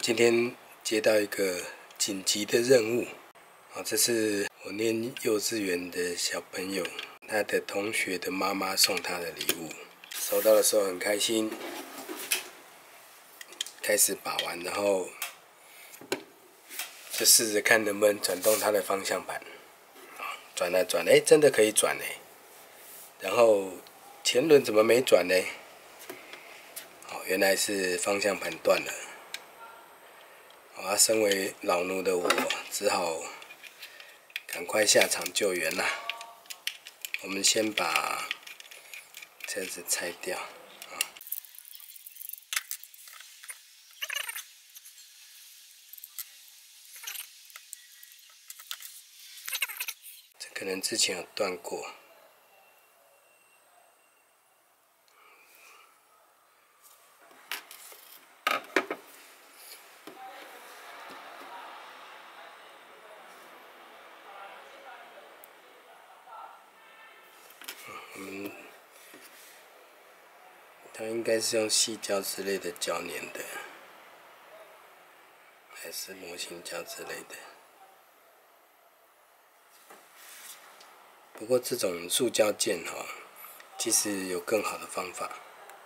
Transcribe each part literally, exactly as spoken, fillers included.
今天接到一个紧急的任务，啊，这是我念幼稚园的小朋友，他的同学的妈妈送他的礼物，收到的时候很开心，开始把玩，然后就试着看能不能转动它的方向盘，转啊转，哎，真的可以转哎，然后前轮怎么没转呢？哦，原来是方向盘断了。啊，身为老奴的我，只好赶快下场救援啦。我们先把车子拆掉啊。这可能之前有断过。我们它应该是用细胶之类的胶粘的，还是模型胶之类的。不过这种塑胶件哈，其实有更好的方法，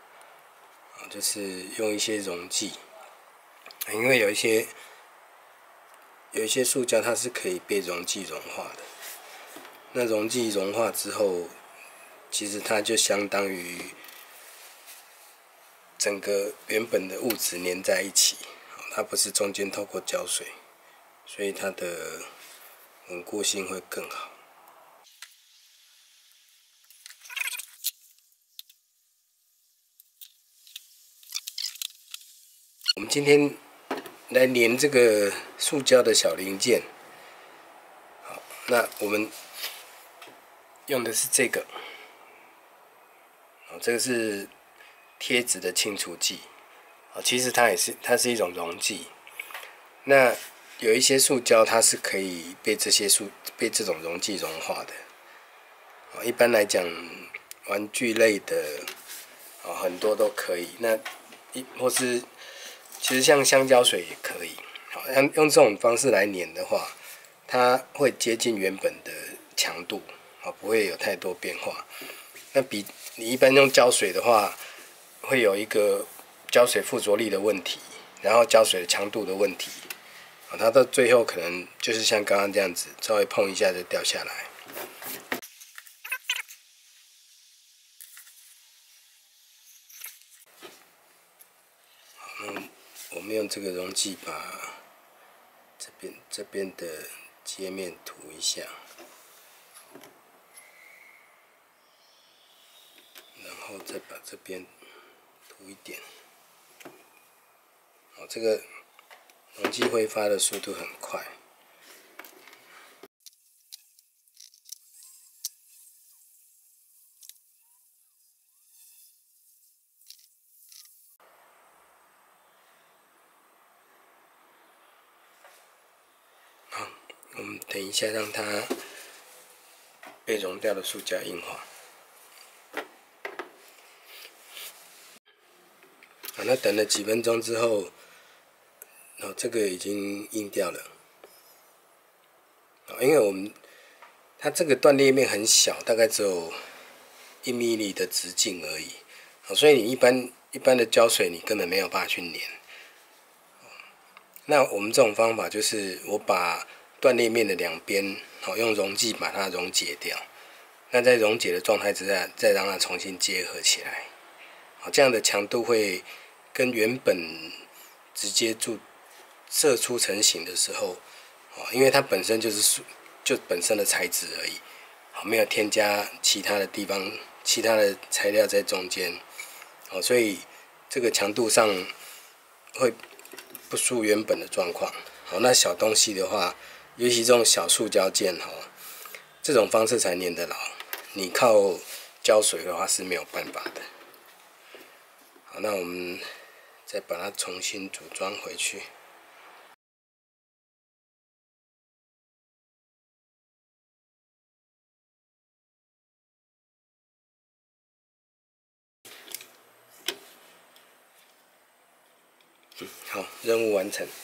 就是用一些溶剂，因为有一些有一些塑胶它是可以被溶剂融化的。那溶剂融化之后，其实它就相当于整个原本的物质粘在一起，它不是中间透过胶水，所以它的稳固性会更好。我们今天来粘这个塑胶的小零件，好，那我们用的是这个，哦，这个是贴纸的清除剂，哦，其实它也是它是一种溶剂。那有一些塑胶它是可以被这些塑被这种溶剂融化的，哦，一般来讲，玩具类的，哦，很多都可以。那一或是其实像香蕉水也可以，好，用用这种方式来粘的话，它会接近原本的强度，啊，不会有太多变化。那比你一般用胶水的话，会有一个胶水附着力的问题，然后胶水的强度的问题，啊，它到最后可能就是像刚刚这样子，稍微碰一下就掉下来。嗯，我们用这个溶剂把这边这边的接面涂一下，然后再把这边涂一点。哦，这个溶剂挥发的速度很快。好，我们等一下让它被溶掉的塑胶硬化。好，那等了几分钟之后，哦，这个已经硬掉了。因为我们它这个断裂面很小，大概只有一米米的直径而已，所以你一般一般的胶水你根本没有办法去粘。那我们这种方法就是我把断裂面的两边，好，用溶剂把它溶解掉，那在溶解的状态之下，再让它重新结合起来，好，这样的强度会跟原本直接注射出成型的时候，因为它本身就是就本身的材质而已，好，没有添加其他的地方、其他的材料在中间，好，所以这个强度上会不输原本的状况。好，那小东西的话，尤其这种小塑胶件，哈，这种方式才粘得牢。你靠胶水的话是没有办法的。好，那我们再把它重新组装回去。 好，任务完成。